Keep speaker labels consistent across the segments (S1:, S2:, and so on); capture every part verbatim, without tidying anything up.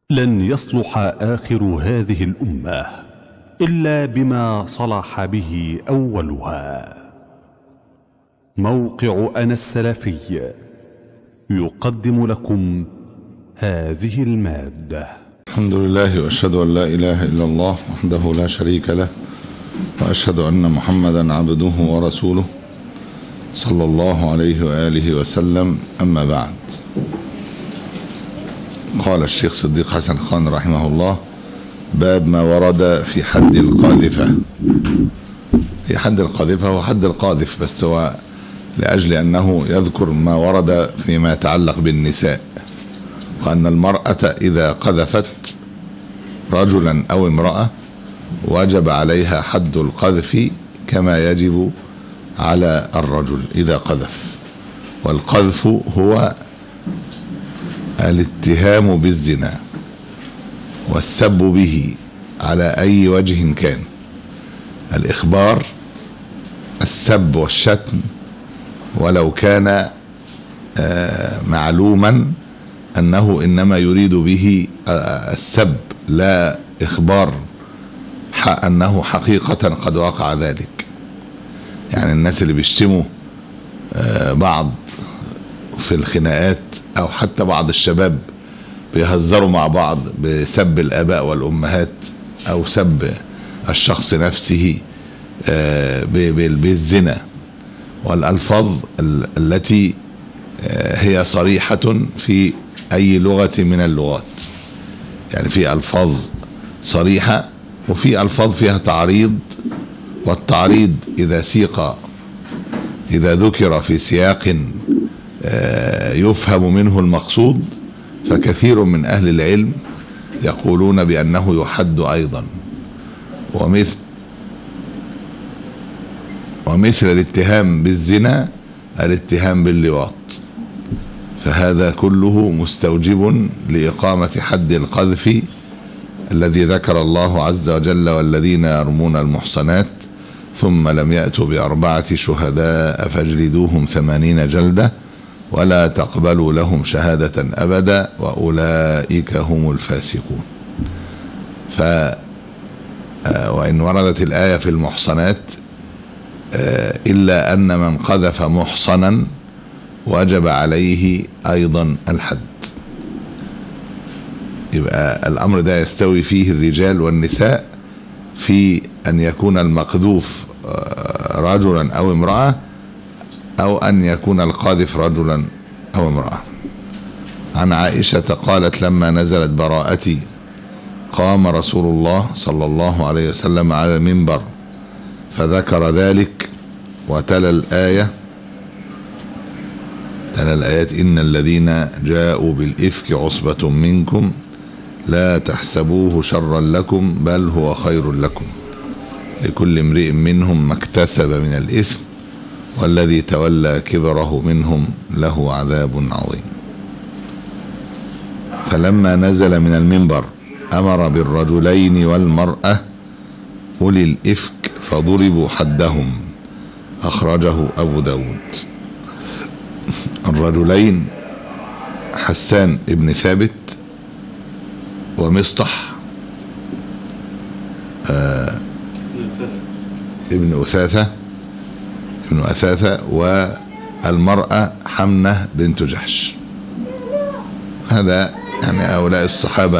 S1: لن يصلح آخر هذه الأمة إلا بما صلح به أولها. موقع أنا السلفي يقدم لكم هذه المادة.
S2: الحمد لله، وأشهد أن لا إله إلا الله وحده لا شريك له، وأشهد أن محمدا عبده ورسوله صلى الله عليه وآله وسلم. أما بعد، قال الشيخ صديق حسن خان رحمه الله: باب ما ورد في حد القاذفة. في حد القاذفة هو حد القاذف، بس هو لأجل أنه يذكر ما ورد فيما يتعلق بالنساء، وأن المرأة إذا قذفت رجلا أو امرأة وجب عليها حد القذف كما يجب على الرجل إذا قذف. والقذف هو الاتهام بالزنا والسب به على أي وجه كان، الإخبار، السب والشتم، ولو كان معلوما أنه إنما يريد به السب لا إخبار أنه حقيقة قد وقع ذلك. يعني الناس اللي بيشتموا بعض في الخناقات، أو حتى بعض الشباب بيهزروا مع بعض بسب الآباء والأمهات أو سب الشخص نفسه بالزنا، والألفاظ التي هي صريحة في أي لغة من اللغات. يعني في ألفاظ صريحة وفي ألفاظ فيها تعريض، والتعريض إذا سيق إذا ذكر في سياق يفهم منه المقصود، فكثير من أهل العلم يقولون بأنه يحد أيضا. ومثل ومثل الاتهام بالزنا الاتهام باللواط، فهذا كله مستوجب لإقامة حد القذف الذي ذكر الله عز وجل: والذين يرمون المحصنات ثم لم يأتوا بأربعة شهداء فاجلدوهم ثمانين جلدة ولا تقبلوا لهم شهادة أبدا وأولئك هم الفاسقون. ف وإن وردت الآية في المحصنات إلا أن من قذف محصنا وجب عليه أيضا الحد. يبقى الأمر ده يستوي فيه الرجال والنساء في أن يكون المقذوف رجلا أو امرأة، أو أن يكون القاذف رجلا أو امرأة. عن عائشة قالت: لما نزلت براءتي قام رسول الله صلى الله عليه وسلم على المنبر فذكر ذلك وتلا الآية تلا الآيات: إن الذين جاءوا بالإفك عصبة منكم لا تحسبوه شرا لكم بل هو خير لكم لكل امرئ منهم ما اكتسب من الإثم والذي تولى كبره منهم له عذاب عظيم. فلما نزل من المنبر أمر بالرجلين والمرأة أولي الإفك فضربوا حدهم. أخرجه أبو داود. الرجلين حسان ابن ثابت ومصطح آه ابن أثاثة ابن أثاثة والمرأة حمنة بنت جحش. هذا يعني هؤلاء الصحابة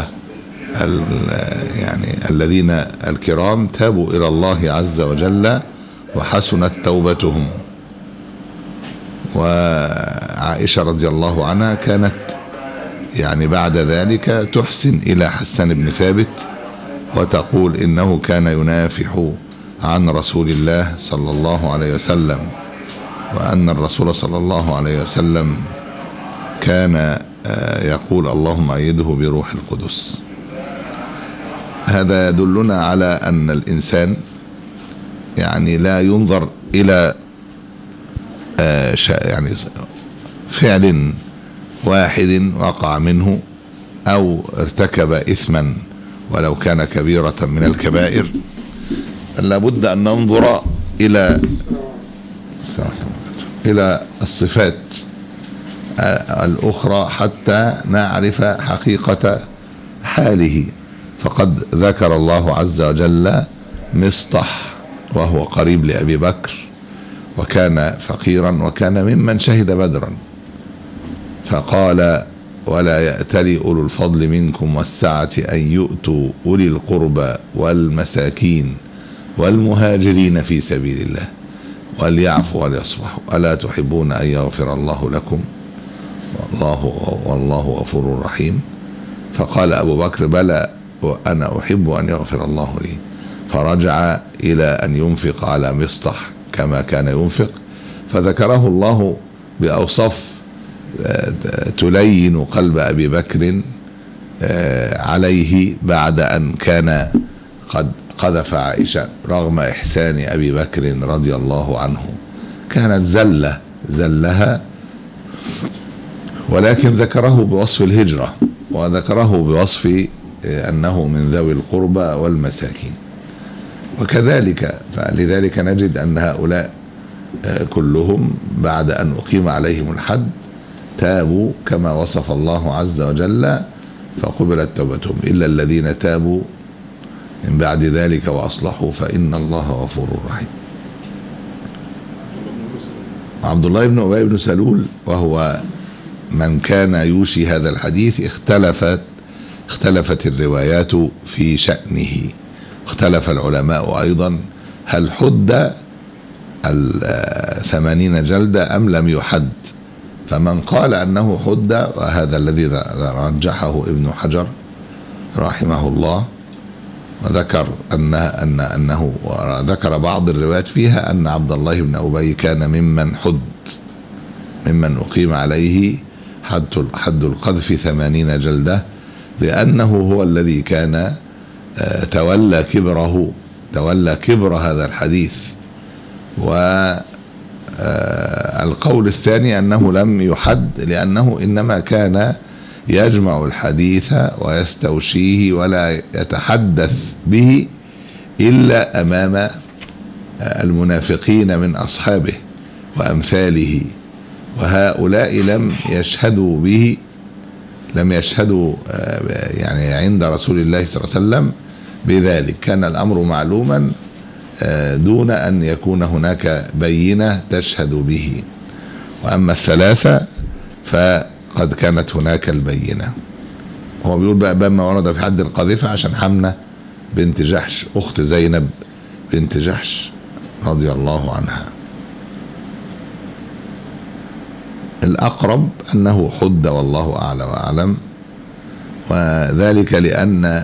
S2: يعني الذين الكرام تابوا إلى الله عز وجل وحسنت توبتهم. وعائشة رضي الله عنها كانت يعني بعد ذلك تحسن إلى حسان بن ثابت وتقول إنه كان ينافح عن رسول الله صلى الله عليه وسلم، وأن الرسول صلى الله عليه وسلم كان يقول: اللهم أيده بروح القدس. هذا يدلنا على أن الإنسان يعني لا ينظر إلى يعني فعل واحد وقع منه أو ارتكب إثما ولو كان كبيرة من الكبائر، لابد أن ننظر إلى إلى الصفات الأخرى حتى نعرف حقيقة حاله، فقد ذكر الله عز وجل مصطح وهو قريب لأبي بكر، وكان فقيرا وكان ممن شهد بدرا، فقال: ولا يأتل أولو الفضل منكم والسعة أن يؤتوا أولي القربى والمساكين والمهاجرين في سبيل الله وليعفوا وليصفحوا ألا تحبون أن يغفر الله لكم والله والله غفور رحيم. فقال أبو بكر: بلى وأنا أحب أن يغفر الله لي. فرجع إلى أن ينفق على مصطح كما كان ينفق، فذكره الله بأوصاف تلين قلب أبي بكر عليه بعد أن كان قد قذف عائشة رغم إحسان أبي بكر رضي الله عنه. كانت زلة زلها، ولكن ذكره بوصف الهجرة وذكره بوصف أنه من ذوي القربى والمساكين. وكذلك فلذلك نجد أن هؤلاء كلهم بعد أن أقيم عليهم الحد تابوا كما وصف الله عز وجل فقبلت توبتهم، إلا الذين تابوا من بعد ذلك وأصلحوا فإن الله غفور رحيم. عبد الله بن أبي بن سلول وهو من كان يوشي هذا الحديث اختلفت اختلفت الروايات في شأنه، اختلف العلماء أيضا هل حد الثمانين جلدة أم لم يحد. فمن قال أنه حد، وهذا الذي رجحه ابن حجر رحمه الله، وذكر أن أن أنه ذكر بعض الروايات فيها أن عبد الله بن أبي كان ممن حد، ممن أقيم عليه حد حد القذف ثمانين جلدة، لأنه هو الذي كان تولى كبره تولى كبر هذا الحديث. والقول الثاني أنه لم يحد لأنه إنما كان يجمع الحديث ويستوشيه ولا يتحدث به إلا أمام المنافقين من أصحابه وأمثاله، وهؤلاء لم يشهدوا به لم يشهدوا يعني عند رسول الله صلى الله عليه وسلم بذلك. كان الأمر معلوما دون أن يكون هناك بينة تشهد به. وأما الثلاثة فقد كانت هناك البينة. هو بيقول بقى بما ورد في حد القذيفة عشان حمنة بنت جحش أخت زينب بنت جحش رضي الله عنها. الأقرب أنه حد والله أعلى وأعلم، وذلك لأن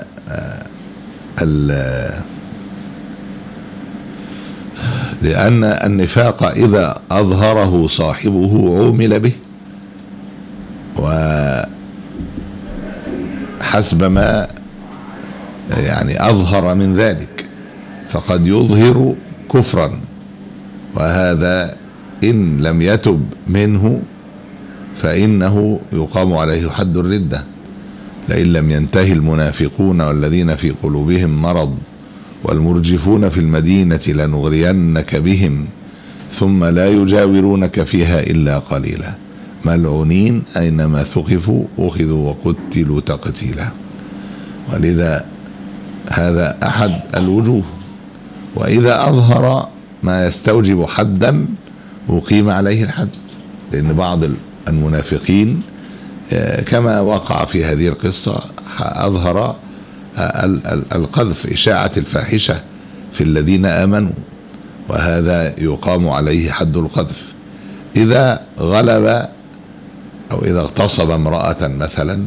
S2: لأن النفاق إذا أظهره صاحبه عومل به، وحسب ما يعني أظهر من ذلك فقد يظهر كفرا، وهذا إن لم يتب منه فإنه يقام عليه حد الردة. لئن لم ينتهي المنافقون والذين في قلوبهم مرض والمرجفون في المدينة لنغرينك بهم ثم لا يجاورونك فيها إلا قليلا ملعونين أينما ثقفوا أخذوا وقتلوا تقتيلا. ولذا هذا أحد الوجوه. وإذا أظهر ما يستوجب حدا أقيم عليه الحد، لأن بعض المنافقين كما وقع في هذه القصة أظهر القذف إشاعة الفاحشة في الذين آمنوا، وهذا يقام عليه حد القذف. إذا غلب أو إذا اغتصب امرأة مثلا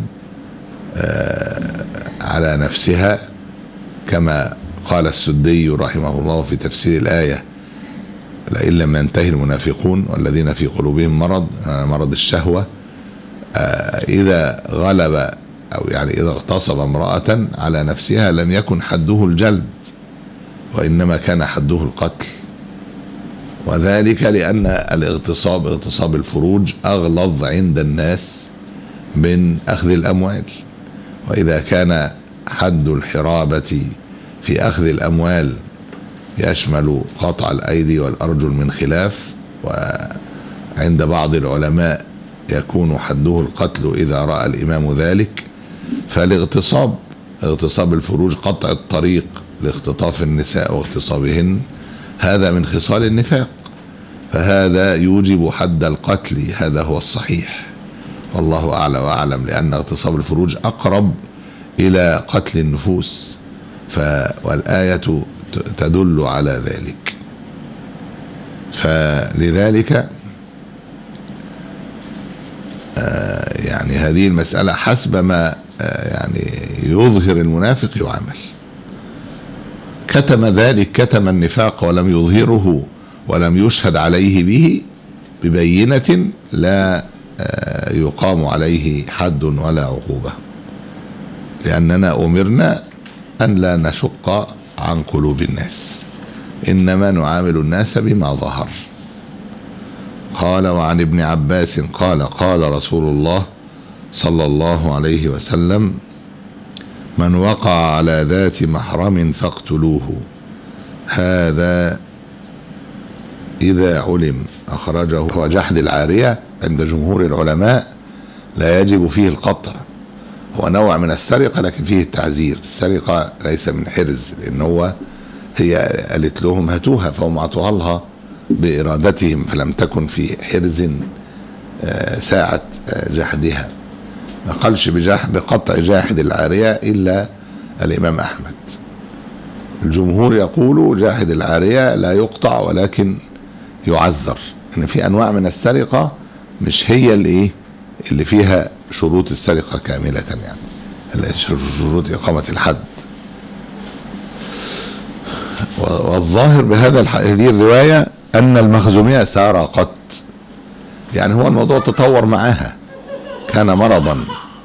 S2: على نفسها كما قال السدي رحمه الله في تفسير الآية: لئن لم ينتهي المنافقون والذين في قلوبهم مرض، مرض الشهوة، إذا غلب أو يعني إذا اغتصب امرأة على نفسها لم يكن حده الجلد، وإنما كان حده القتل. وذلك لأن الاغتصاب اغتصاب الفروج أغلظ عند الناس من أخذ الأموال. وإذا كان حد الحرابة في أخذ الأموال يشمل قطع الأيدي والأرجل من خلاف، وعند بعض العلماء يكون حده القتل إذا رأى الإمام ذلك، فالاغتصاب اغتصاب الفروج قطع الطريق لاختطاف النساء واغتصابهن، هذا من خصال النفاق، فهذا يوجب حد القتل، هذا هو الصحيح والله أعلى وأعلم، لأن اغتصاب الفروج أقرب إلى قتل النفوس، والآية تدل على ذلك. فلذلك يعني هذه المسألة حسب ما يعني يظهر المنافق يعمل. كتم ذلك، كتم النفاق ولم يظهره ولم يشهد عليه به ببينة، لا يقام عليه حد ولا عقوبة، لأننا أمرنا أن لا نشق عن قلوب الناس، إنما نعامل الناس بما ظهر. قال: وعن ابن عباس قال: قال رسول الله صلى الله عليه وسلم: من وقع على ذات محرم فاقتلوه، هذا إذا علم. أخرجه. وجحد العارية عند جمهور العلماء لا يجب فيه القطع، هو نوع من السرقة لكن فيه التعزير. السرقة ليس من حرز، لأن هو هي قالت لهم هاتوها فهم أعطوها لها بإرادتهم، فلم تكن في حرز ساعة جحدها. ما قالش بقطع جاحد العارية إلا الإمام أحمد. الجمهور يقول جاحد العارية لا يقطع ولكن يعذر، إن يعني في أنواع من السرقة مش هي اللي اللي فيها شروط السرقة كاملة، يعني شروط إقامة الحد. والظاهر بهذا هذه الرواية أن المخزومية سرقت، يعني هو الموضوع تطور معها، كان مرضا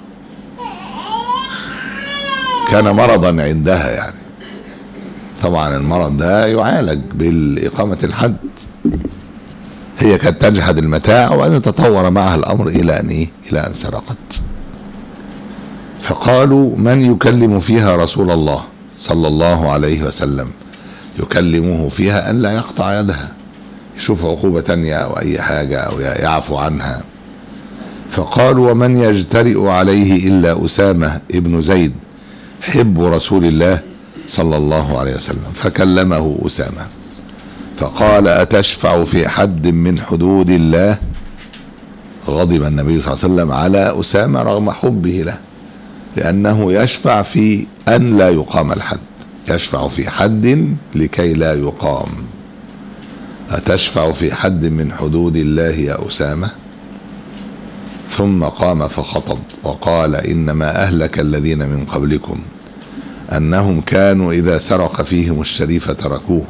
S2: كان مرضا عندها، يعني طبعا المرض ده يعالج بالإقامة الحد. هي كانت تجحد المتاع وأن تطور معها الأمر إلى أن إيه؟ إلى أن سرقت. فقالوا: من يكلم فيها رسول الله صلى الله عليه وسلم؟ يكلمه فيها أن لا يقطع يدها، يشوف عقوبة تانية أو أي حاجة أو يعفو عنها. فقالوا: ومن يجترئ عليه إلا أسامة ابن زيد حب رسول الله صلى الله عليه وسلم. فكلمه أسامة فقال: أتشفع في حد من حدود الله؟ غضب النبي صلى الله عليه وسلم على أسامة رغم حبه له، لأنه يشفع في أن لا يقام الحد، يشفع في حد لكي لا يقام. أتشفع في حد من حدود الله يا أسامة؟ ثم قام فخطب وقال: إنما أهلك الذين من قبلكم أنهم كانوا إذا سرق فيهم الشريف تركوه،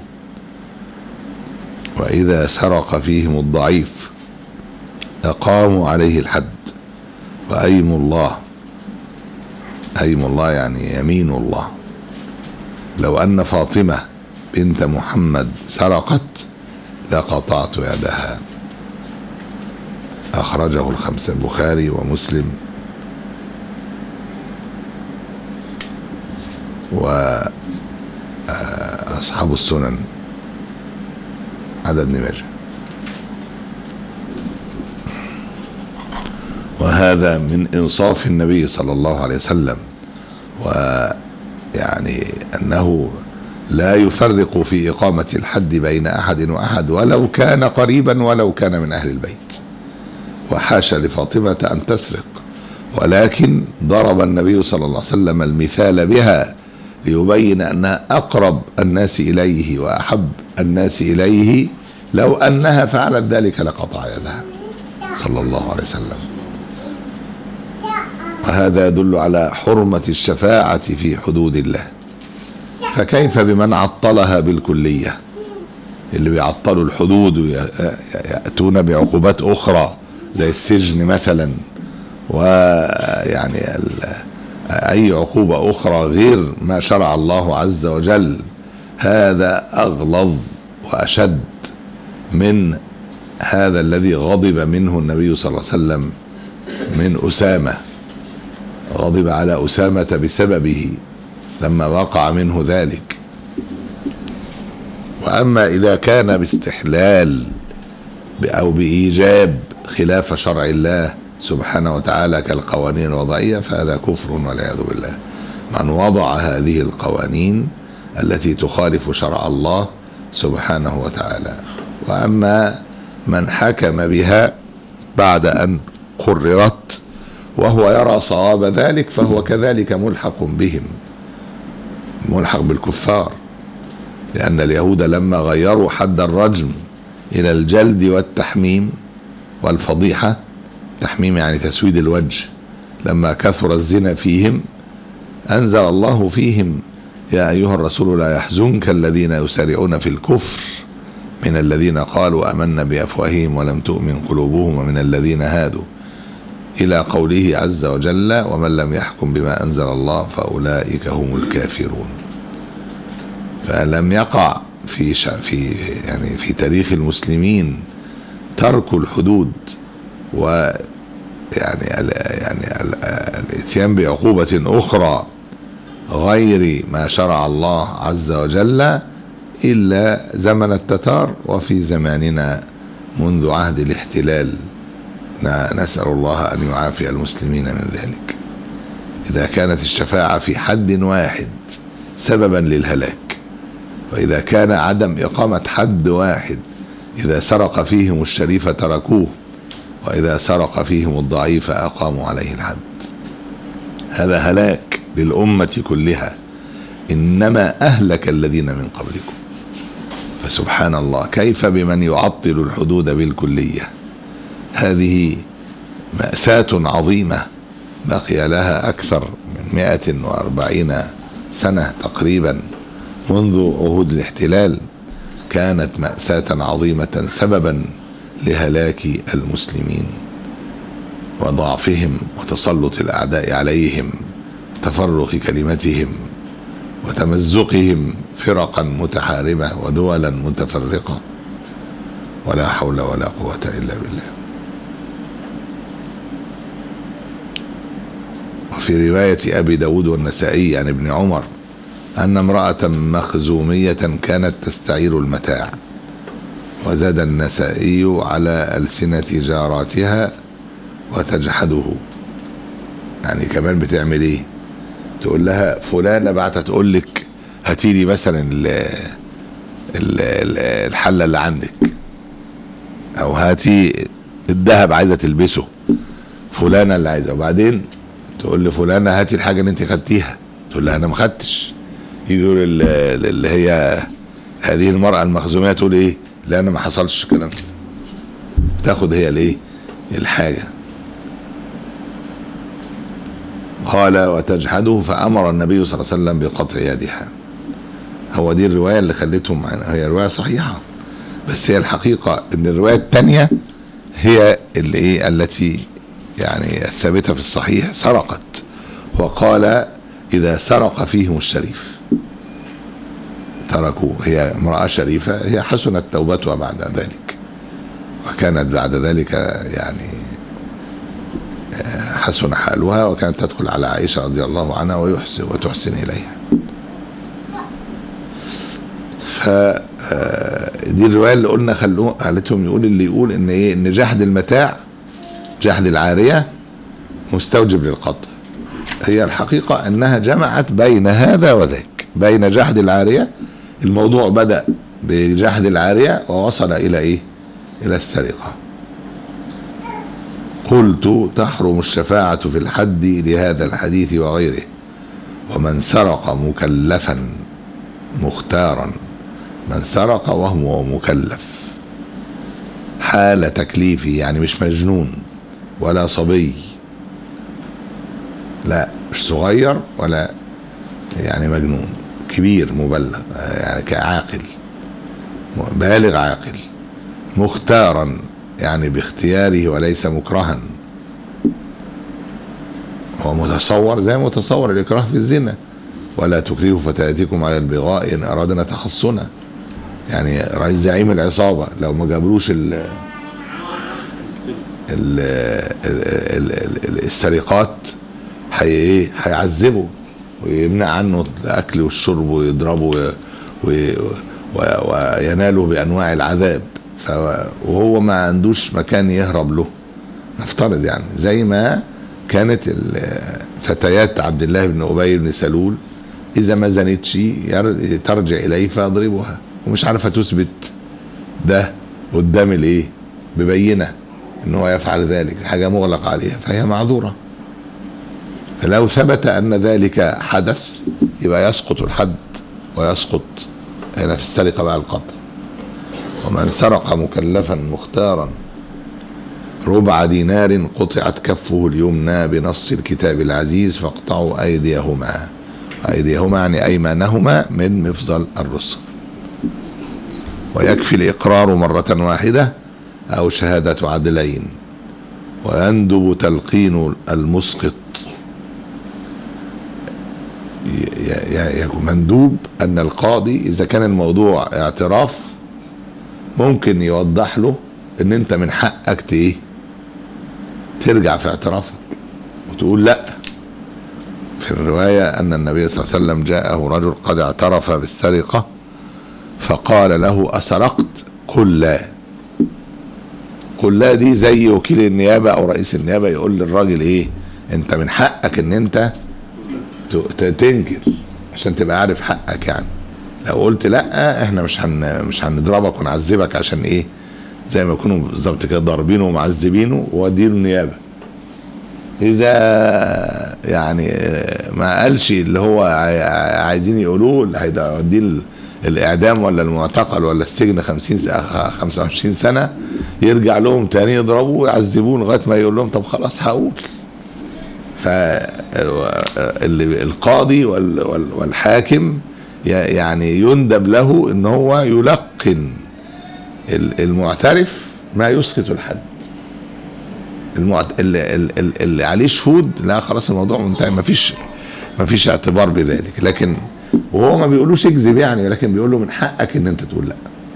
S2: وإذا سرق فيهم الضعيف أقاموا عليه الحد، وأيم الله، أيم الله يعني يمين الله، لو أن فاطمة بنت محمد سرقت لقطعت يدها. أخرجه الخمسة، البخاري ومسلم وأصحاب السنن عدا ابن ماجه. وهذا من إنصاف النبي صلى الله عليه وسلم، ويعني أنه لا يفرق في إقامة الحد بين أحد وأحد ولو كان قريبا ولو كان من أهل البيت. وحاشا لفاطمة أن تسرق، ولكن ضرب النبي صلى الله عليه وسلم المثال بها ليبين أنها أقرب الناس إليه وأحب الناس إليه، لو أنها فعلت ذلك لقطع يدها صلى الله عليه وسلم. وهذا يدل على حرمة الشفاعة في حدود الله. فكيف بمن عطلها بالكلية؟ اللي بيعطلوا الحدود ويأتون بعقوبات أخرى زي السجن مثلا، ويعني أي عقوبة أخرى غير ما شرع الله عز وجل، هذا أغلظ وأشد من هذا الذي غضب منه النبي صلى الله عليه وسلم من أسامة. غضب على أسامة بسببه لما وقع منه ذلك. وأما إذا كان باستحلال أو بإيجاب خلاف شرع الله سبحانه وتعالى كالقوانين الوضعية فهذا كفر والعياذ بالله. من وضع هذه القوانين التي تخالف شرع الله سبحانه وتعالى. وأما من حكم بها بعد أن قررت وهو يرى صواب ذلك فهو كذلك ملحق بهم، ملحق بالكفار، لأن اليهود لما غيروا حد الرجم إلى الجلد والتحميم والفضيحة، تحميم يعني تسويد الوجه، لما كثر الزنا فيهم أنزل الله فيهم يا أيها الرسول لا يحزنك الذين يسارعون في الكفر من الذين قالوا آمنا بأفواههم ولم تؤمن قلوبهم ومن الذين هادوا إلى قوله عز وجل ومن لم يحكم بما أنزل الله فأولئك هم الكافرون. فلم يقع في في يعني في تاريخ المسلمين ترك الحدود و يعني يعني الاتيان بعقوبة أخرى غير ما شرع الله عز وجل إلا زمن التتار وفي زماننا منذ عهد الاحتلال، نسأل الله أن يعافي المسلمين من ذلك. إذا كانت الشفاعة في حد واحد سببا للهلاك، وإذا كان عدم إقامة حد واحد إذا سرق فيهم الشريف تركوه وإذا سرق فيهم الضعيف أقاموا عليه الحد، هذا هلاك للأمة كلها، إنما أهلك الذين من قبلكم. فسبحان الله، كيف بمن يعطل الحدود بالكلية؟ هذه مأساة عظيمة بقي لها أكثر من مئة وأربعين سنة تقريبا منذ عهود الاحتلال، كانت مأساة عظيمة سببا لهلاك المسلمين وضعفهم وتسلط الأعداء عليهم، تفرق كلمتهم وتمزقهم فرقا متحاربة ودولا متفرقة، ولا حول ولا قوة إلا بالله. وفي رواية أبي داود والنسائي عن ابن عمر أن امرأة مخزومية كانت تستعير المتاع، وزاد النسائي على ألسنة جاراتها وتجحده، يعني كمان بتعمل ايه؟ تقول لها فلانة بعتها تقول لك هاتي لي مثلا الحلة اللي عندك، او هاتي الذهب عايزة تلبسه فلانة اللي عايزة، وبعدين تقول لفلانة هاتي الحاجة اللي انت خدتيها، تقول لها انا ما خدتش. يقول اللي هي هذه المرأة المخزومية تقول ايه؟ لا انا ما حصلش الكلام ده، تاخد هي الايه؟ الحاجة. قال وتجحده فأمر النبي صلى الله عليه وسلم بقطع يدها. هو دي الرواية اللي خلتهم، هي رواية صحيحة، بس هي الحقيقة ان الرواية الثانية هي اللي ايه التي يعني الثابتة في الصحيح، سرقت، وقال إذا سرق فيهم الشريف تركوه. هي امرأة شريفة، هي حسنت توبتها بعد ذلك، وكانت بعد ذلك يعني حسن حالها، وكانت تدخل على عائشة رضي الله عنها ويحسن وتحسن إليها. فدي الرواية اللي قلنا خلوه خلتهم يقول اللي يقول ان ايه ان جحد المتاع جحد العارية مستوجب للقطع. هي الحقيقة انها جمعت بين هذا وذاك، بين جحد العارية، الموضوع بدأ بجحد العارية ووصل الى ايه؟ الى السرقة. قلت تحرم الشفاعة في الحد لهذا الحديث وغيره، ومن سرق مكلفا مختارا، من سرق وهو مكلف حال تكليفه، يعني مش مجنون ولا صبي، لا مش صغير ولا يعني مجنون، كبير مبلغ يعني كعاقل بالغ عاقل، مختارا يعني باختياره وليس مكرها. هو متصور زي متصور الإكراه في الزنا، ولا تكرهوا فتياتكم على البغاء إن أرادنا تحصنا، يعني رئيس زعيم العصابة لو ما جابلوش ال ال السرقات هي ايه هيعذبه ويمنع عنه الأكل والشرب ويضربه ويناله بأنواع العذاب، وهو ما عندوش مكان يهرب له، نفترض يعني زي ما كانت فتيات عبد الله بن أبي بن سلول إذا ما زنتش ترجع إليه فيضربها، ومش عارفة تثبت ده قدام الإيه ببينة إن هو يفعل ذلك، حاجة مغلق عليها فهي معذورة. فلو ثبت أن ذلك حدث يبقى يسقط الحد ويسقط هنا في السرقة بقى القطع. ومن سرق مكلفا مختارا ربع دينار قطعت كفه اليمنى بنص الكتاب العزيز فاقطعوا أيديهما. أيديهما يعني أيمانهما من مفضل الرسل. ويكفي الإقرار مرة واحدة أو شهادة عدلين. ويندب تلقين المسقط. يكون مندوب أن القاضي إذا كان الموضوع اعتراف ممكن يوضح له ان انت من حقك ايه ترجع في اعترافك وتقول لا. في الرواية ان النبي صلى الله عليه وسلم جاءه رجل قد اعترف بالسرقة فقال له أسرقت؟ قل لا. قل لا دي زي وكيل النيابة او رئيس النيابة يقول للراجل ايه انت من حقك ان انت تنكر عشان تبقى عارف حقك. يعني لو قلت لا احنا مش هن مش هنضربك ونعذبك عشان ايه زي ما يكونوا بالظبط كده ضاربينه ومعذبينه ووديله النيابه. اذا يعني ما قالش اللي هو عايزين يقولوه اللي هيوديه الاعدام ولا المعتقل ولا السجن خمسين خمسة وعشرين سنه يرجع لهم تاني يضربوه ويعذبوه لغايه ما يقول لهم طب خلاص هقول. فالقاضي والحاكم يعني يندب له ان هو يلقن المعترف ما يسقط الحد. المعت... اللي, اللي عليه شهود لا خلاص الموضوع منتهي، ما فيش ما فيش اعتبار بذلك. لكن وهو ما بيقولوش اكذب يعني، لكن بيقول له من حقك ان انت تقول لا.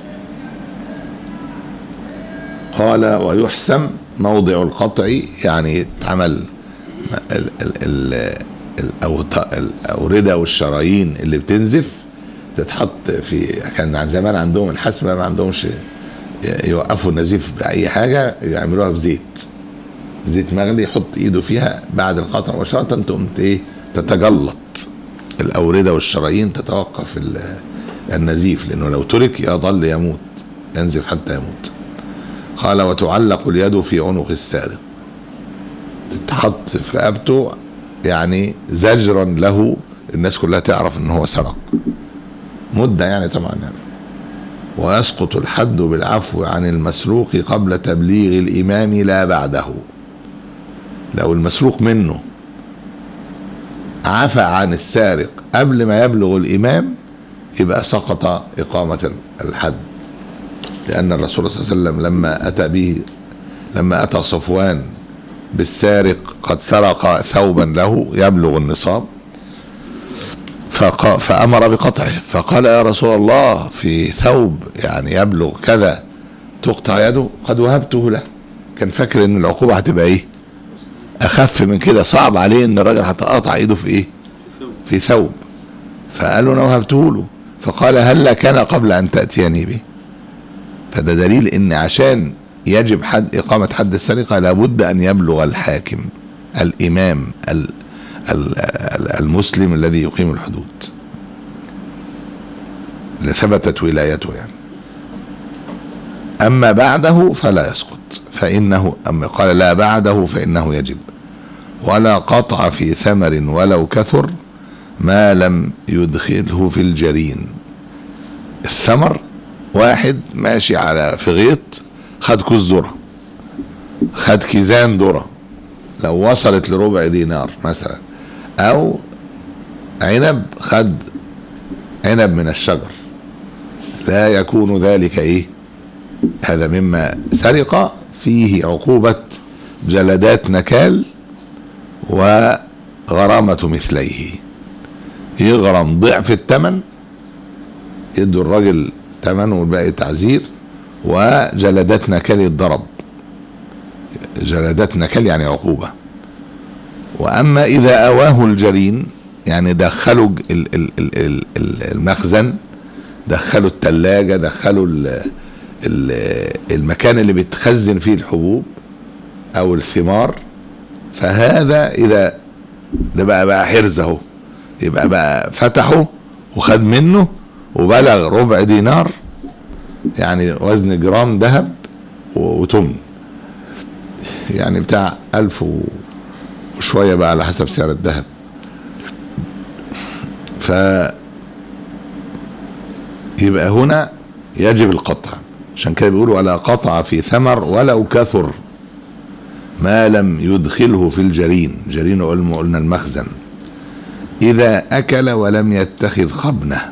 S2: قال ويحسم موضع القطع، يعني يتعمل ال ال ال الأوردة والشرايين اللي بتنزف تتحط في، كان زمان عندهم الحسمة ما عندهمش يوقفوا النزيف بأي حاجة يعملوها بزيت زيت مغلي يحط ايده فيها بعد القطع مباشرة تقوم ايه تتجلط الأوردة والشرايين تتوقف النزيف، لأنه لو ترك يظل يموت ينزف حتى يموت. قال وتعلق اليد في عنق السارق، تتحط في رقبته يعني زجرا له الناس كلها تعرف ان هو سرق مدة يعني طبعا يعني. ويسقط الحد بالعفو عن المسروق قبل تبليغ الإمام لا بعده. لو المسروق منه عفى عن السارق قبل ما يبلغ الإمام يبقى سقط إقامة الحد، لأن الرسول صلى الله عليه وسلم لما أتى به لما أتى صفوان بالسارق قد سرق ثوبا له يبلغ النصاب فأمر بقطعه، فقال يا رسول الله في ثوب يعني يبلغ كذا تقطع يده؟ قد وهبته له. كان فاكر ان العقوبة هتبقى ايه اخف من كده، صعب عليه ان الراجل هتقطع ايده في ايه في ثوب، فقال له انا وهبته له. فقال هل كان قبل ان تأتيني به؟ فده دليل ان عشان يجب حد إقامة حد السرقة لابد أن يبلغ الحاكم الإمام المسلم الذي يقيم الحدود لثبتت ولايته يعني. أما بعده فلا يسقط فإنه، أما قال لا بعده فإنه يجب. ولا قطع في ثمر ولو كثر ما لم يدخله في الجرين. الثمر واحد ماشي على في غيط خد كوز ذرة خد كيزان ذرة لو وصلت لربع دينار مثلا، او عنب خد عنب من الشجر، لا يكون ذلك ايه هذا مما سرق فيه عقوبة جلدات نكال وغرامة مثليه. يغرم ضعف الثمن يدوا الراجل ثمن والباقي تعزير، وجلدات نكال الضرب، جلدات نكال يعني عقوبة. وأما إذا أواه الجرين يعني دخلوا المخزن، دخلوا التلاجة، دخلوا المكان اللي بتخزن فيه الحبوب أو الثمار، فهذا إذا ده بقى بقى حرز اهو، يبقى بقى فتحه وخد منه وبلغ ربع دينار، يعني وزن جرام ذهب وتمن، يعني بتاع ألف وشوية بقى على حسب سعر الذهب. ف يبقى هنا يجب القطع، عشان كده بيقولوا ولا قطع في ثمر ولو كثر ما لم يدخله في الجرين. جرين قلنا المخزن. إذا أكل ولم يتخذ خبنه.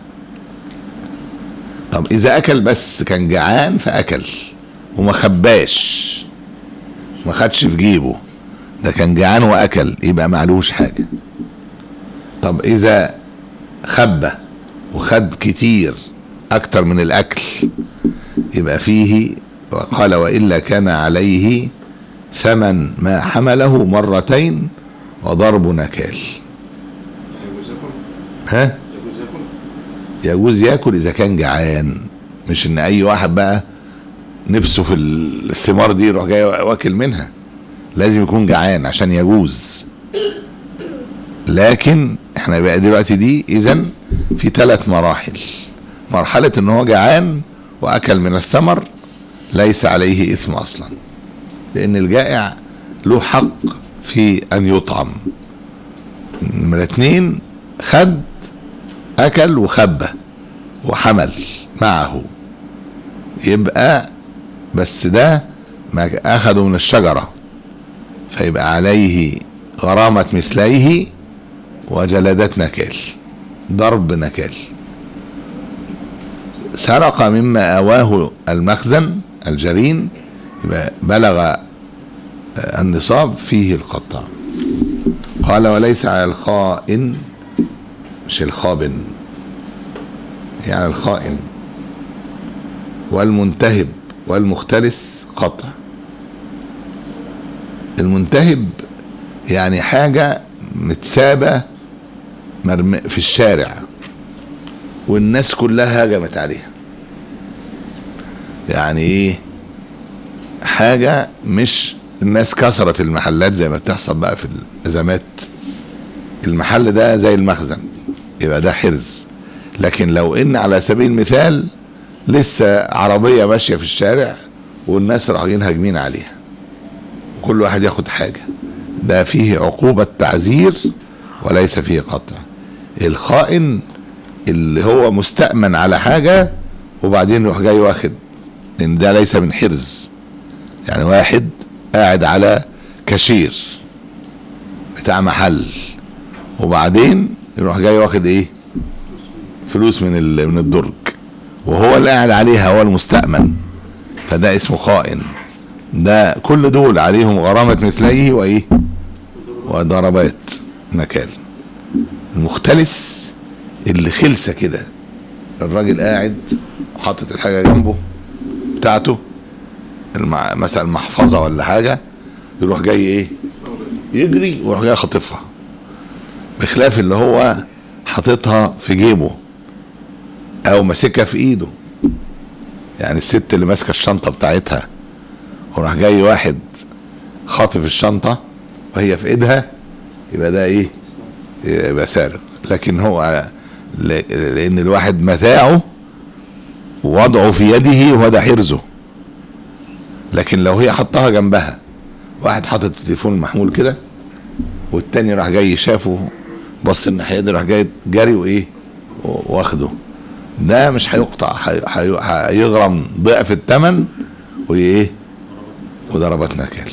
S2: طب إذا أكل بس كان جعان فأكل وما خباش، ما خدش في جيبه، ده كان جعان وأكل، يبقى معلوش حاجة. طب إذا خبى وخد كتير أكتر من الأكل يبقى فيه، وقال وإلا كان عليه ثمن ما حمله مرتين وضرب نكال. ها؟ يجوز ياكل إذا كان جعان، مش إن أي واحد بقى نفسه في الثمار دي يروح جاي واكل منها، لازم يكون جعان عشان يجوز. لكن احنا بقى دلوقتي دي إذن في ثلاث مراحل. مرحلة إن هو جعان وأكل من الثمر ليس عليه إثم أصلا، لأن الجائع له حق في أن يطعم. من الاثنين خد أكل وخبى وحمل معه، يبقى بس ده ما أخذوا من الشجرة، فيبقى عليه غرامة مثليه وجلدات نكال، ضرب نكال. سرق مما آواه المخزن الجرين يبقى بلغ النصاب فيه القطع. قال وليس على الخائن، مش الخابن، يعني الخائن والمنتهب والمختلس قطع. المنتهب يعني حاجة متسابة في الشارع والناس كلها هجمت عليها، يعني ايه؟ حاجة مش الناس كسرت المحلات زي ما بتحصل بقى في الأزمات، المحل ده زي المخزن يبقى ده حرز. لكن لو ان على سبيل المثال لسه عربية ماشية في الشارع والناس رايحين هاجمين عليها وكل واحد ياخد حاجة، ده فيه عقوبة تعزير وليس فيه قطع. الخائن اللي هو مستأمن على حاجة وبعدين يروح جاي واخد، لان ده ليس من حرز. يعني واحد قاعد على كاشير بتاع محل وبعدين يروح جاي واخد ايه؟ فلوس من من الدرج، وهو اللي قاعد عليها، هو المستأمن، فده اسمه خائن. ده كل دول عليهم غرامة مثليه وايه؟ وضربات نكال. المختلس اللي خلسة كده، الراجل قاعد حاطط الحاجة جنبه بتاعته، المع... مثلا محفظة ولا حاجة، يروح جاي ايه؟ يجري ويروح جاي خاطفها، بخلاف اللي هو حاططها في جيبه او ماسكها في ايده. يعني الست اللي ماسكه الشنطه بتاعتها وراح جاي واحد خاطف الشنطه وهي في ايدها، يبقى ده ايه؟ يبقى سارق. لكن هو لان الواحد متاعه ووضعه في يده وهو ده حرزه. لكن لو هي حطها جنبها، واحد حاطط التليفون المحمول كده والتاني راح جاي شافه بص الناحيه دي راح جاي جري وايه؟ واخده، ده مش هيقطع، هيغرم ضعف الثمن وايه؟ وضربات نكال.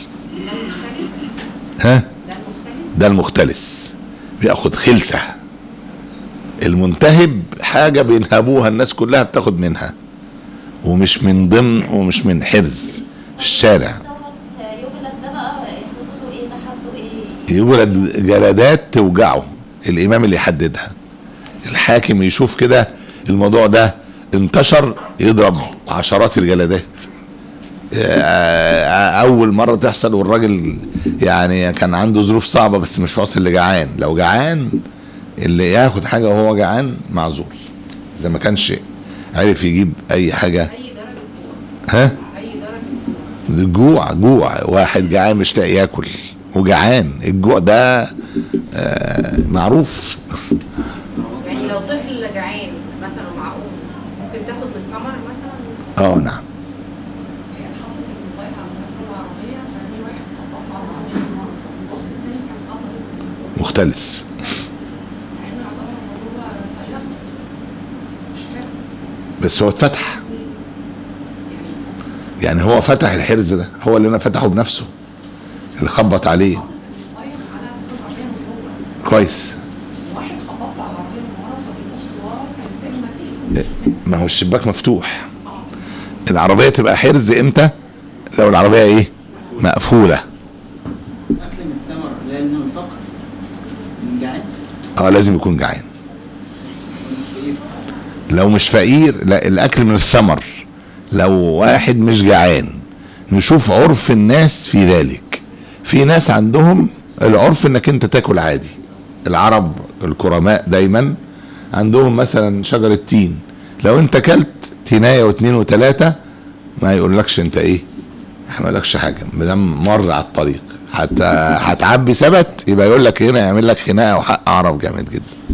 S2: ها؟ ده المختلس بياخد خلسه. المنتهب حاجه بينهبوها الناس كلها بتاخد منها، ومش من ضمن ومش من حرز في الشارع. يجلد جلدات توجعه، الامام اللي يحددها. الحاكم يشوف كده الموضوع ده انتشر يضرب عشرات الجلدات. اول مره تحصل والراجل يعني كان عنده ظروف صعبه بس مش واصل لجعان. لو جعان اللي ياخد حاجه وهو جعان معذور، اذا ما كانش عارف يجيب اي حاجه.
S3: اي درجه جوع.
S2: ها؟
S3: اي درجه
S2: الجوع، جوع واحد جعان مش لاقي ياكل وجعان، الجوع ده آه معروف.
S3: يعني لو طفل جعان مثلا مع أم ممكن تاخد من ثمر مثلا؟
S2: اه نعم. مختلس. بس هو اتفتح، يعني هو فتح الحرز ده، هو اللي انا فتحه بنفسه، اللي خبط عليه. كويس. ما هو الشباك مفتوح. العربية تبقى حرز امتى؟ لو العربية ايه؟ مقفولة.
S4: اكل من الثمر لازم الفقر من جعان؟
S2: اه لازم يكون جعان. لو مش فقير لا، الاكل من الثمر. لو واحد مش جعان نشوف عرف الناس في ذلك. في ناس عندهم العرف انك انت تاكل عادي. العرب الكرماء دايما عندهم مثلا شجرة تين، لو انت كلت تيناية واثنين وثلاثة ما يقولكش انت ايه، ما يقولكش حاجة مدام مر على الطريق. حتى هتعبي ثبت يبقى يقول لك هنا يعمل لك خناقة وحق عرب جامد جدا.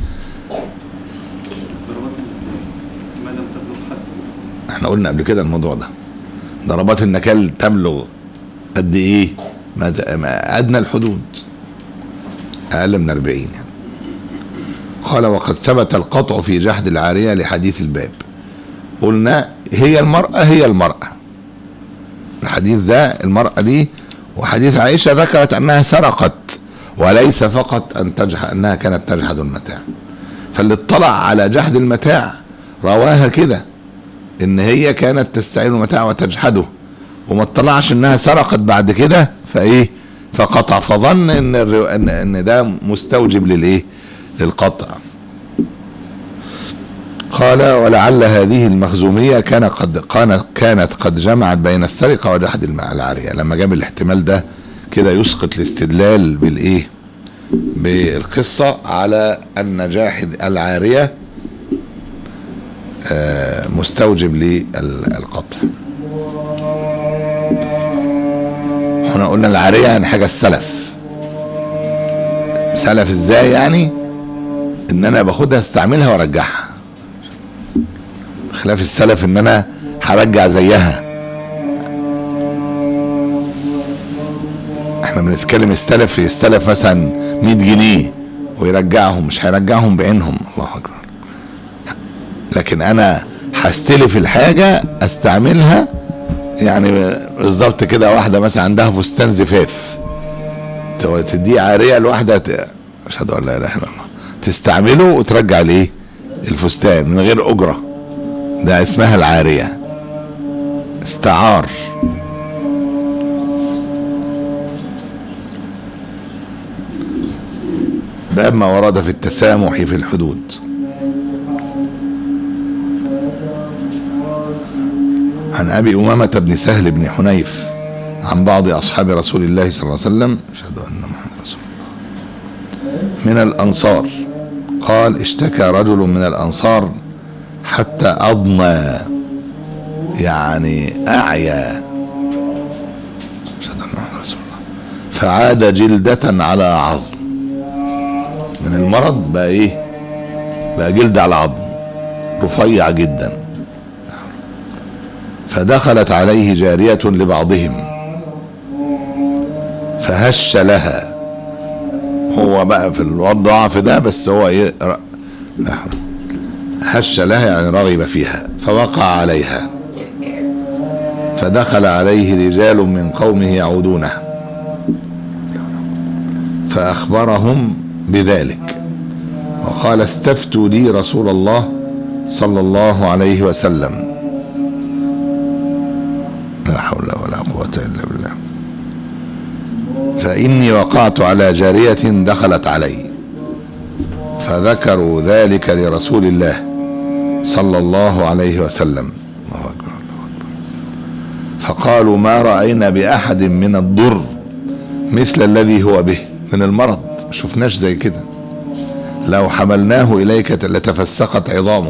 S2: احنا قلنا قبل كده الموضوع ده، ضربات النكال تبلغ قد ايه؟ ما ادنى الحدود اقل من أربعين يعني. قال وقد ثبت القطع في جحد العارية لحديث الباب. قلنا هي المرأة هي المرأة، الحديث ده المرأة دي، وحديث عائشة ذكرت انها سرقت وليس فقط ان تجحد، انها كانت تجحد المتاع. فاللي اطلع على جحد المتاع رواها كده ان هي كانت تستعين المتاع وتجحده، وما اطلعش انها سرقت بعد كده فايه فقطع، فظن ان ان ان ده مستوجب للايه للقطع. قال ولعل هذه المخزومية كان قد كانت قد جمعت بين السرقة وجحد العارية. لما جاب الاحتمال ده كده يسقط الاستدلال بالايه بالقصة على ان جاحد العارية مستوجب للقطع. هنا قلنا العارية يعني حاجة السلف. سلف ازاي يعني؟ ان انا باخدها استعملها وارجعها، خلاف السلف ان انا هرجع زيها. احنا بنتكلم السلف، يستلف مثلا مية جنيه ويرجعهم، مش هيرجعهم بعينهم، الله اكبر. لكن انا هستلف الحاجة استعملها، يعني بالظبط كده. واحدة مثلا عندها فستان زفاف تديه عارية لواحدة، اشهد ان لا اله الا الله، تستعمله وترجع الايه الفستان من غير اجرة، ده اسمها العارية، استعار. باب ما ورد في التسامح في الحدود. عن ابي امامة بن سهل بن حنيف عن بعض اصحاب رسول الله صلى الله عليه وسلم، اشهد ان محمد رسول الله، من الانصار قال اشتكى رجل من الانصار حتى اضنى، يعني اعيا، اشهد ان محمد رسول الله، فعاد جلدة على عظم. من المرض بقى ايه؟ بقى جلد على عظم، رفيع جدا. فدخلت عليه جارية لبعضهم فهش لها، هو بقى في الضعف ده بس هو ايه، هش لها يعني رغب فيها، فوقع عليها، فدخل عليه رجال من قومه يعودونه فأخبرهم بذلك وقال استفتوا لي رسول الله صلى الله عليه وسلم. لا حول ولا قوة إلا بالله. فإني وقعت على جارية دخلت علي، فذكروا ذلك لرسول الله صلى الله عليه وسلم. الله أكبر الله أكبر. فقالوا ما رأينا بأحد من الضر مثل الذي هو به، من المرض ما شفناش زي كده، لو حملناه إليك لتفسقت عظامه.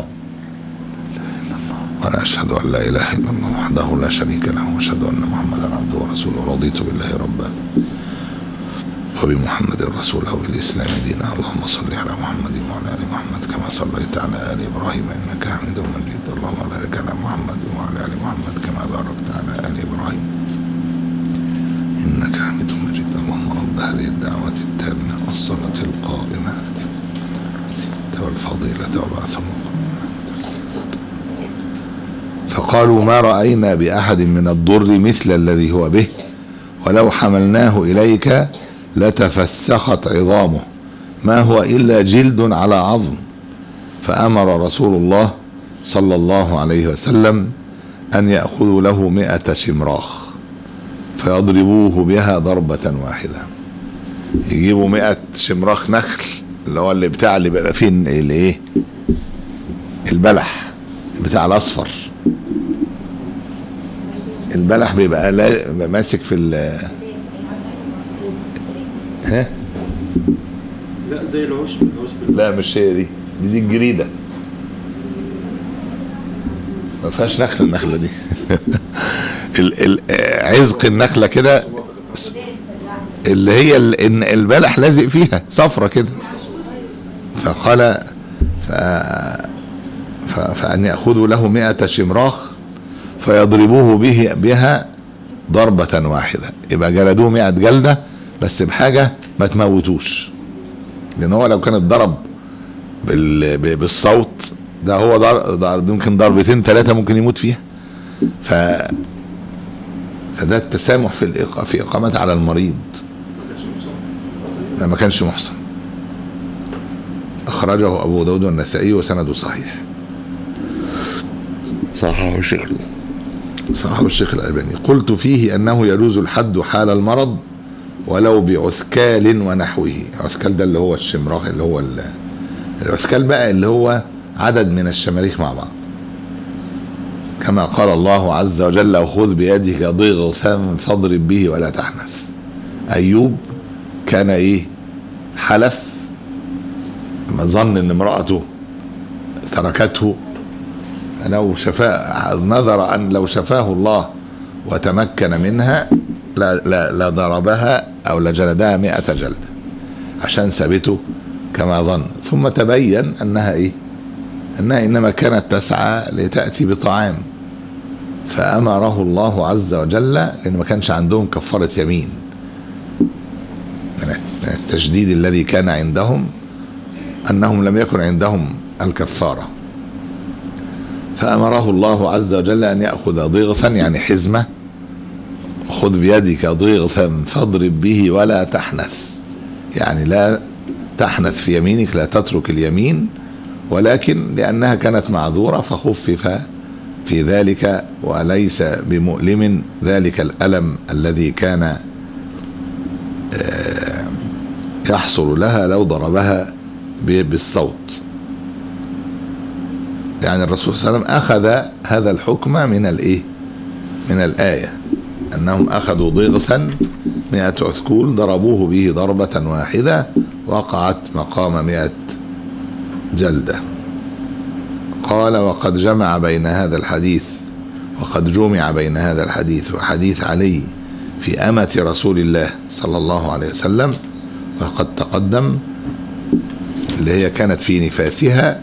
S2: وأنا أشهد أن لا إله إلا الله وحده لا شريك له وأشهد أن محمدا عبده ورسوله، رضيت بالله ربا وبمحمد رسوله وبالإسلام دينا. اللهم صل على محمد وعلى آل محمد كما صليت على آل إبراهيم إنك حميد مجيد. اللهم بارك على محمد وعلى آل محمد كما باركت على آل إبراهيم إنك حميد مجيد. اللهم رب هذه الدعوة التامة والصلاة القائمة والفضيلة وبعث مقام. فقالوا ما رأينا بأحد من الضر مثل الذي هو به، ولو حملناه إليك لتفسخت عظامه، ما هو إلا جلد على عظم. فأمر رسول الله صلى الله عليه وسلم أن يأخذوا له مئة شمراخ فيضربوه بها ضربة واحدة. يجيبوا مئة شمراخ نخل، اللي هو اللي بتاع اللي بيبقى فيه الايه البلح بتاع الاصفر. البلح بيبقى ماسك في ال ها
S5: لا زي العشب. العشب
S2: لا مش هي دي دي, دي الجريده، ما فيهاش نخل النخله دي. ال عزق النخله كده اللي هي البلح لازق فيها صفرة كده. فقال ف... ف... فأن يأخذوا له مئة شمراخ فيضربوه به بها ضربة واحدة. يبقى جلدوه مئة جلدة بس بحاجة ما تموتوش، لأن هو لو كان اتضرب بال... بالصوت ده هو ضرب ممكن ضربتين ثلاثة ممكن يموت فيها. ف... فده التسامح في الإق... في إقامته على المريض. ما كانش محصن. أخرجه أبو داود والنسائي وسنده صحيح. صححه الشيخ صححه الشيخ الألباني. قلت فيه أنه يجوز الحد حال المرض ولو بعثكال ونحوه. عثكال ده اللي هو الشمراخ، اللي هو العثكال بقى اللي هو عدد من الشماريخ مع بعض، كما قال الله عز وجل وخذ بيدك ضغثا فاضرب به ولا تحنث. أيوب كان ايه حلف لما ظن ان امرأته تركته، لو شفاه نذر ان لو شفاه الله وتمكن منها لضربها او لجلدها مئة جلدة عشان ثبته كما ظن. ثم تبين انها ايه انها انما كانت تسعى لتأتي بطعام، فامره الله عز وجل لان ما كانش عندهم كفارة يمين من التشديد الذي كان عندهم، أنهم لم يكن عندهم الكفارة. فأمره الله عز وجل أن يأخذ ضغثا يعني حزمة، خذ بيدك ضغثا فاضرب به ولا تحنث، يعني لا تحنث في يمينك، لا تترك اليمين، ولكن لأنها كانت معذورة فخفف في ذلك وليس بمؤلم ذلك الألم الذي كان يحصل لها لو ضربها بالصوت. يعني الرسول صلى الله عليه وسلم أخذ هذا الحكم من الإيه من الآية، أنهم أخذوا ضغثا مئة عثكول ضربوه به ضربة واحدة وقعت مقام مئة جلدة. قال وقد جمع بين هذا الحديث وقد جمع بين هذا الحديث وحديث علي في أمة رسول الله صلى الله عليه وسلم، وقد تقدم اللي هي كانت في نفاسها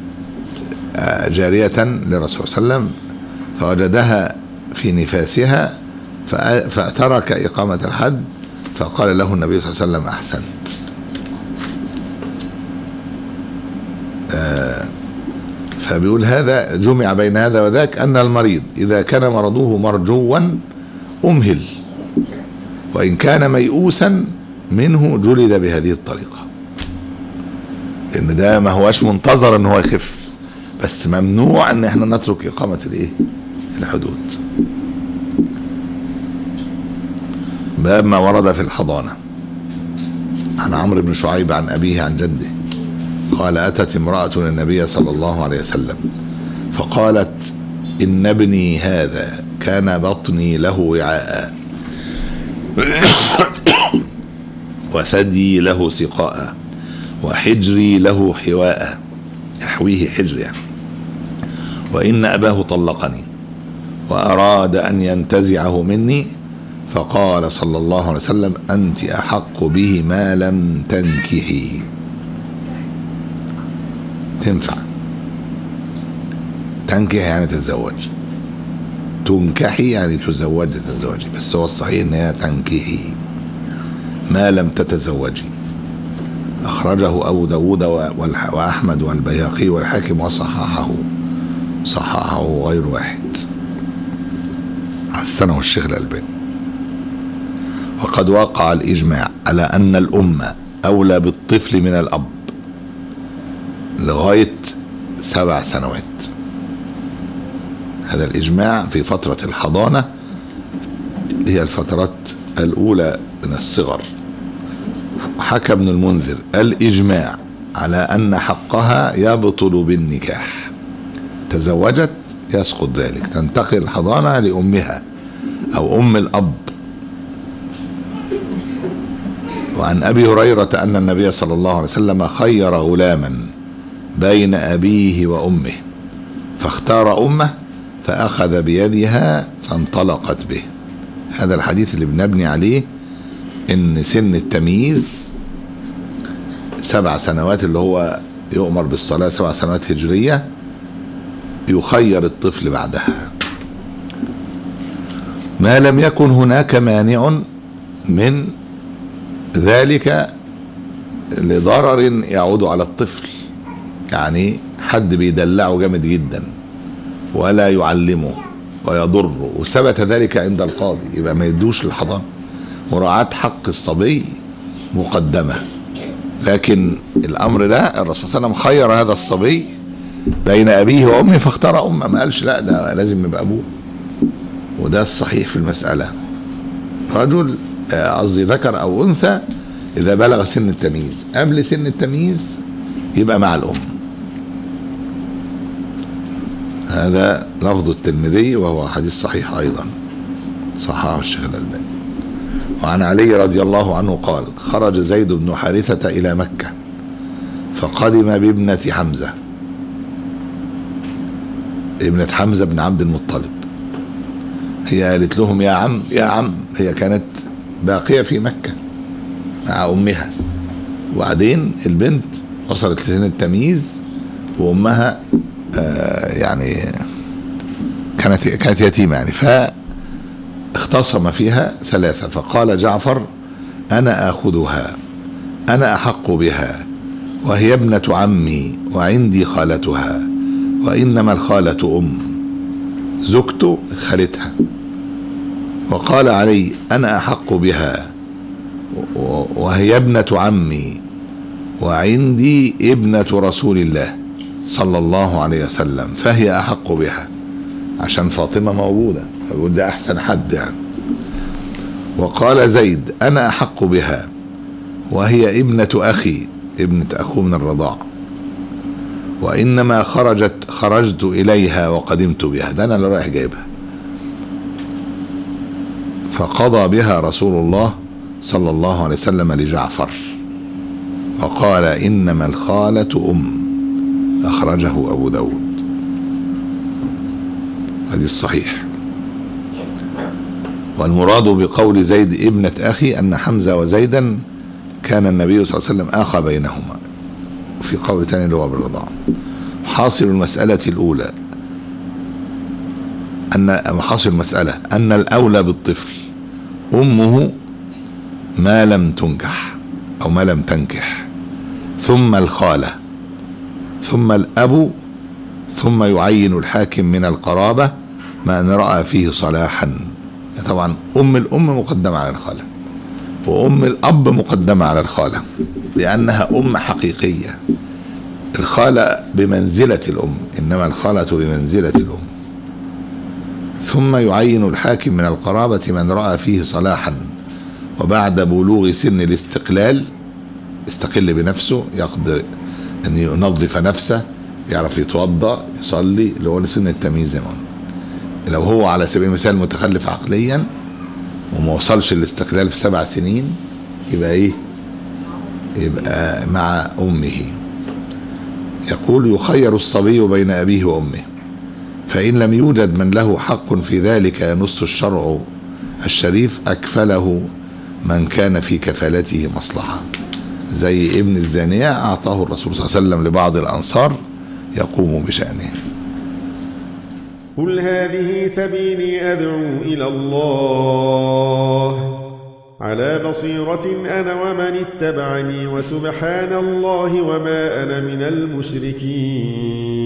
S2: جارية للرسول صلى الله عليه وسلم فوجدها في نفاسها فترك إقامة الحد، فقال له النبي صلى الله عليه وسلم أحسنت. فبيقول هذا جمع بين هذا وذاك أن المريض إذا كان مرضه مرجوا أمهل، وإن كان ميؤوسا منه جلد بهذه الطريقة، لأن ده ما هوش منتظر أن هو يخف، بس ممنوع أن احنا نترك إقامة الإيه الحدود. باب ما ورد في الحضانة. عن عمرو بن شعيب عن أبيه عن جده قال أتت امرأة النبي صلى الله عليه وسلم فقالت إن ابني هذا كان بطني له وعاء وثدي له سقاء وحجري له حواء، يحويه حجر يعني، وإن أباه طلقني وأراد أن ينتزعه مني فقال صلى الله عليه وسلم أنت أحق به ما لم تنكحي. تنفع تنكح يعني تتزوج، تنكحي يعني تزوجي تتزوجي، بس هو الصحيح ان هي تنكحي ما لم تتزوجي. أخرجه أبو داود وأحمد والبيهقي والحاكم وصححه، صححه غير واحد، حسنه الشيخ الألباني. وقد وقع الإجماع على أن الأمة أولى بالطفل من الأب لغاية سبع سنوات. هذا الإجماع في فترة الحضانة، هي الفترات الأولى من الصغر. حكى ابن المنذر الإجماع على أن حقها يبطل بالنكاح، تزوجت يسقط ذلك، تنتقل الحضانة لأمها أو أم الأب. وعن أبي هريرة أن النبي صلى الله عليه وسلم خير غلاما بين أبيه وأمه فاختار أمه فأخذ بيدها فانطلقت به. هذا الحديث اللي بنبني عليه إن سن التمييز سبع سنوات، اللي هو يؤمر بالصلاة سبع سنوات هجرية، يخير الطفل بعدها ما لم يكن هناك مانع من ذلك لضرر يعود على الطفل، يعني حد بيدلعه جامد جدا ولا يعلمه ويضره وثبت ذلك عند القاضي، يبقى ما يدوش للحضانة. مراعاة حق الصبي مقدمة، لكن الأمر ده الرسول صلى الله عليه وسلم خير هذا الصبي بين أبيه وأمه فاختار أمه، ما قالش لا ده لازم يبقى أبوه. وده الصحيح في المسألة، رجل قصدي ذكر أو أنثى إذا بلغ سن التمييز، قبل سن التمييز يبقى مع الأم. هذا لفظ الترمذي وهو حديث صحيح أيضا، صححه الشيخ الألباني. وعن علي رضي الله عنه قال خرج زيد بن حارثة إلى مكة فقدم بابنة حمزة، ابنة حمزة بن عبد المطلب. هي قالت لهم يا عم يا عم، هي كانت باقية في مكة مع أمها، وبعدين البنت وصلت لسن التمييز وأمها آه يعني كانت كانت يتيمة يعني، فاختصم فيها ثلاثة. فقال جعفر أنا آخذها، أنا أحق بها، وهي ابنة عمي وعندي خالتها، وإنما الخالة أم، زوجته خالتها. وقال علي أنا أحق بها وهي ابنة عمي وعندي ابنة رسول الله صلى الله عليه وسلم فهي أحق بها، عشان فاطمة موجودة فبيقول ده أحسن حد يعني. وقال زيد أنا أحق بها وهي ابنة أخي، ابنة أخوه من الرضاع، وإنما خرجت خرجت إليها وقدمت بها، ده أنا اللي رايح جايبها. فقضى بها رسول الله صلى الله عليه وسلم لجعفر وقال إنما الخالة أم، أخرجه أبو داود. هذه الصحيح. والمراد بقول زيد ابنة أخي أن حمزة وزيدا كان النبي صلى الله عليه وسلم آخى بينهما، في قول ثاني اللي هو بالرضاعة. حاصل المسألة الأولى أن حاصل المسألة أن الأولى بالطفل أمه ما لم تنكح أو ما لم تنكح، ثم الخالة، ثم الأب، ثم يعين الحاكم من القرابة ما أن رأى فيه صلاحا. طبعا أم الأم مقدمة على الخالة، وأم الأب مقدمة على الخالة لأنها أم حقيقية. الخالة بمنزلة الأم، إنما الخالة بمنزلة الأم. ثم يعين الحاكم من القرابة من رأى فيه صلاحا، وبعد بلوغ سن الاستقلال يستقل بنفسه، يقدر أن ينظف نفسه، يعرف يتوضأ يصلي، اللي هو لسن التمييز زي ما قلنا. لو هو على سبيل المثال متخلف عقليا وما وصلش الاستقلال في سبع سنين يبقى ايه؟ يبقى مع أمه. يقول يخير الصبي بين أبيه وأمه، فإن لم يوجد من له حق في ذلك ينص الشرع الشريف أكفله من كان في كفالته مصلحة، زي ابن الزانية أعطاه الرسول صلى الله عليه وسلم لبعض الأنصار يقوم بشأنه.
S6: قل هذه سبيلي أدعو إلى الله على بصيرة أنا ومن اتبعني وسبحان الله وما أنا من المشركين.